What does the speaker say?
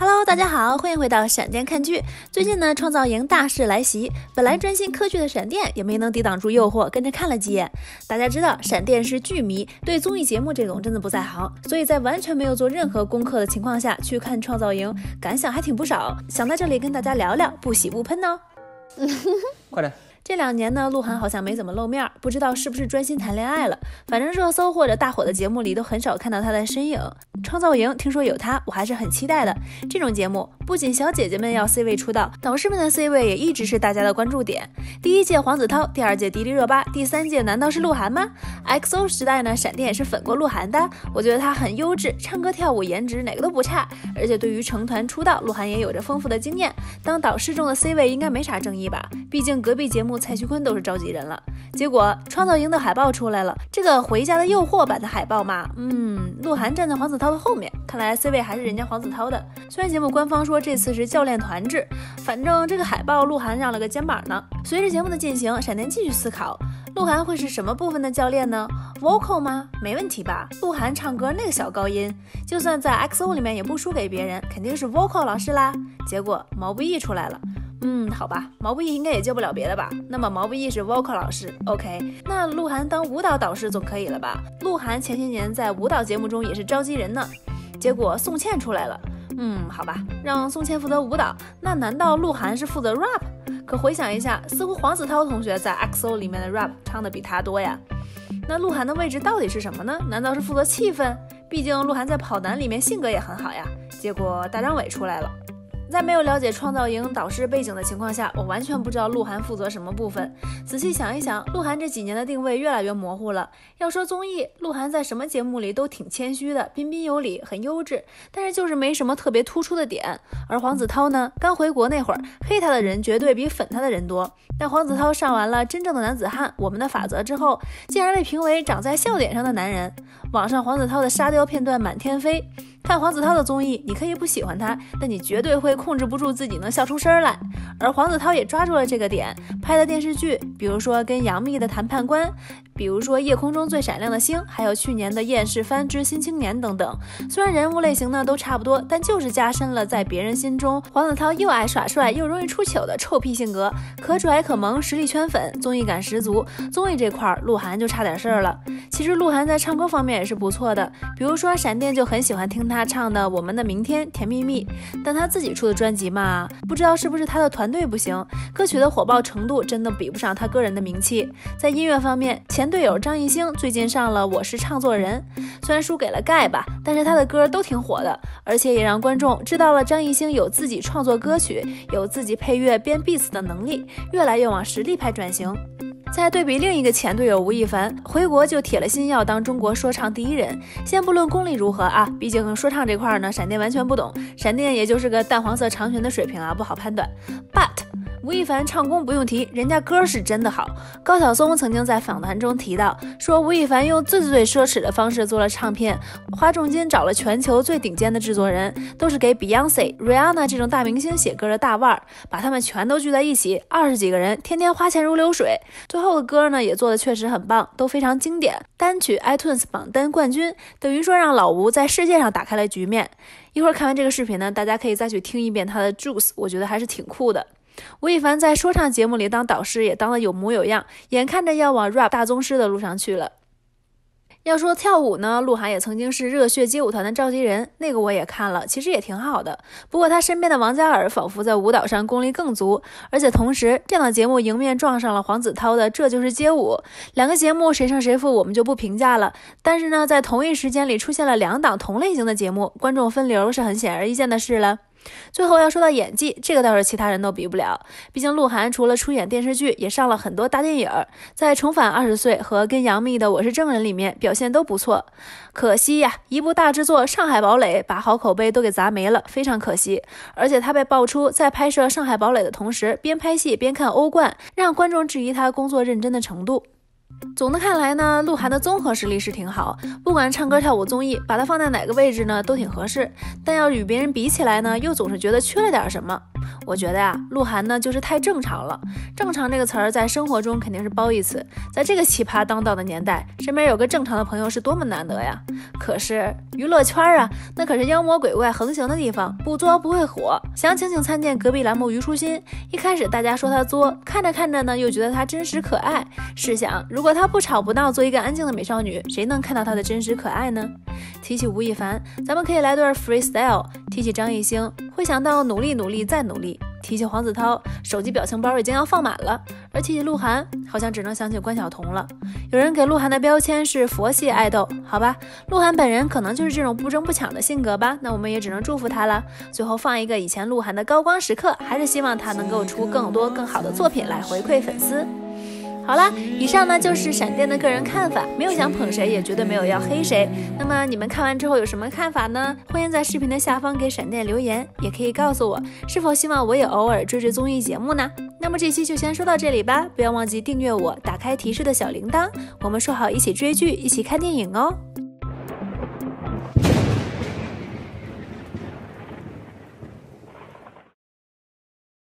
Hello， 大家好，欢迎回到闪电看剧。最近呢，创造营大势来袭，本来专心磕剧的闪电也没能抵挡住诱惑，跟着看了几眼。大家知道，闪电是剧迷，对综艺节目这种真的不在行，所以在完全没有做任何功课的情况下去看创造营，感想还挺不少。想在这里跟大家聊聊，不喜不喷哦。 快点。 这2年呢，鹿晗好像没怎么露面，不知道是不是专心谈恋爱了。反正热搜或者大火的节目里都很少看到他的身影。创造营听说有他，我还是很期待的。这种节目不仅小姐姐们要 C 位出道，导师们的 C 位也一直是大家的关注点。第1届黄子韬，第2届迪丽热巴，第3届难道是鹿晗吗 ？XO 时代呢，闪电也是粉过鹿晗的。我觉得他很优质，唱歌跳舞颜值哪个都不差，而且对于成团出道，鹿晗也有着丰富的经验。当导师中的 C 位应该没啥争议吧？毕竟隔壁节目蔡徐坤都是召集人了。结果创造营的海报出来了，这个回家的诱惑版的海报嘛，鹿晗站在黄子韬的后面，看来 C 位还是人家黄子韬的。虽然节目官方说这次是教练团制，反正这个海报鹿晗让了个肩膀呢。随着节目的进行，闪电继续思考，鹿晗会是什么部分的教练呢？ vocal 吗？没问题吧？鹿晗唱歌那个小高音，就算在 XO 里面也不输给别人，肯定是 vocal 老师啦。结果毛不易出来了。好吧，毛不易应该也救不了别的吧？那么毛不易是 vocal 老师 ，OK， 那鹿晗当舞蹈导师总可以了吧？鹿晗前些年在舞蹈节目中也是召集人呢。结果宋茜出来了，好吧，让宋茜负责舞蹈，那难道鹿晗是负责 rap？ 可回想一下，似乎黄子韬同学在 XO 里面的 rap 唱的比他多呀。那鹿晗的位置到底是什么呢？难道是负责气氛？毕竟鹿晗在跑男里面性格也很好呀。结果大张伟出来了。在没有了解创造营导师背景的情况下，我完全不知道鹿晗负责什么部分。仔细想一想，鹿晗这几年的定位越来越模糊了。要说综艺，鹿晗在什么节目里都挺谦虚的，彬彬有礼，很优质，但是就是没什么特别突出的点。而黄子韬呢，刚回国那会儿，黑他的人绝对比粉他的人多。但黄子韬上完了《真正的男子汉》《我们的法则》之后，竟然被评为长在笑点上的男人。网上黄子韬的沙雕片段满天飞。看黄子韬的综艺，你可以不喜欢他，但你绝对会控制不住自己能笑出声来。而黄子韬也抓住了这个点，拍的电视剧，比如说跟杨幂的谈判官，比如说夜空中最闪亮的星，还有去年的厌世番之新青年等等。虽然人物类型呢都差不多，但就是加深了在别人心中黄子韬又爱耍帅又容易出糗的臭屁性格，可拽可萌，实力圈粉，综艺感十足。综艺这块鹿晗就差点事儿了。其实鹿晗在唱歌方面也是不错的，比如说闪电就很喜欢听他唱的《我们的明天》甜蜜蜜，但他自己出的专辑嘛，不知道是不是他的团队不行，歌曲的火爆程度真的比不上他个人的名气。在音乐方面，前队友张艺兴最近上了《我是唱作人》，虽然输给了盖吧，但是他的歌都挺火的，而且也让观众知道了张艺兴有自己创作歌曲，有自己配乐编 beats 的能力，越来越往实力派转型。再对比另一个前队友吴亦凡，回国就铁了心要当中国说唱第1人。先不论功力如何啊，毕竟说唱这块呢，闪电完全不懂，闪电也就是个淡黄色长裙的水平啊，不好判断。But吴亦凡唱功不用提，人家歌是真的好。高晓松曾经在访谈中提到，说吴亦凡用最奢侈的方式做了唱片，花重金找了全球最顶尖的制作人，都是给 Beyonce、Rihanna 这种大明星写歌的大腕儿，把他们全都聚在一起，20几个人，天天花钱如流水。最后的歌呢也做的确实很棒，都非常经典，单曲 iTunes 榜单冠军，等于说让老吴在世界上打开了局面。一会儿看完这个视频呢，大家可以再去听一遍他的 Juice， 我觉得还是挺酷的。吴亦凡在说唱节目里当导师也当得有模有样，眼看着要往 rap 大宗师的路上去了。要说跳舞呢，鹿晗也曾经是热血街舞团的召集人，那个我也看了，其实也挺好的。不过他身边的王嘉尔仿佛在舞蹈上功力更足，而且同时这档节目迎面撞上了黄子韬的《这就是街舞》，两个节目谁胜谁负我们就不评价了。但是呢，在同一时间里出现了2档同类型的节目，观众分流是很显而易见的事了。最后要说到演技，这个倒是其他人都比不了，毕竟鹿晗除了出演电视剧，也上了很多大电影，在重返20岁和跟杨幂的我是证人里面表现都不错。可惜呀，一部大制作《上海堡垒》把好口碑都给砸没了，非常可惜。而且他被爆出在拍摄《上海堡垒》的同时边拍戏边看欧冠，让观众质疑他工作认真的程度。总的看来呢，鹿晗的综合实力是挺好，不管唱歌跳舞综艺，把它放在哪个位置呢都挺合适，但要与别人比起来呢，又总是觉得缺了点什么。 我觉得呀，鹿晗呢就是太正常了。正常这个词儿在生活中肯定是褒义词，在这个奇葩当道的年代，身边有个正常的朋友是多么难得呀。可是娱乐圈啊，那可是妖魔鬼怪横行的地方，不作不会火。详情请参见隔壁栏目虞书欣。一开始大家说他作，看着看着呢，又觉得他真实可爱。试想，如果他不吵不闹，做一个安静的美少女，谁能看到他的真实可爱呢？提起吴亦凡，咱们可以来段 freestyle。提起张艺兴，会想到努力努力再努力。提起黄子韬，手机表情包已经要放满了。而提起鹿晗，好像只能想起关晓彤了。有人给鹿晗的标签是佛系爱豆，好吧，鹿晗本人可能就是这种不争不抢的性格吧，那我们也只能祝福他了。最后放一个以前鹿晗的高光时刻，还是希望他能够出更多更好的作品来回馈粉丝。好啦，以上呢就是闪电的个人看法，没有想捧谁，也绝对没有要黑谁。那么你们看完之后有什么看法呢？欢迎在视频的下方给闪电留言，也可以告诉我是否希望我也偶尔追追综艺节目呢？那么这期就先说到这里吧，不要忘记订阅我，打开提示的小铃铛，我们说好一起追剧，一起看电影哦。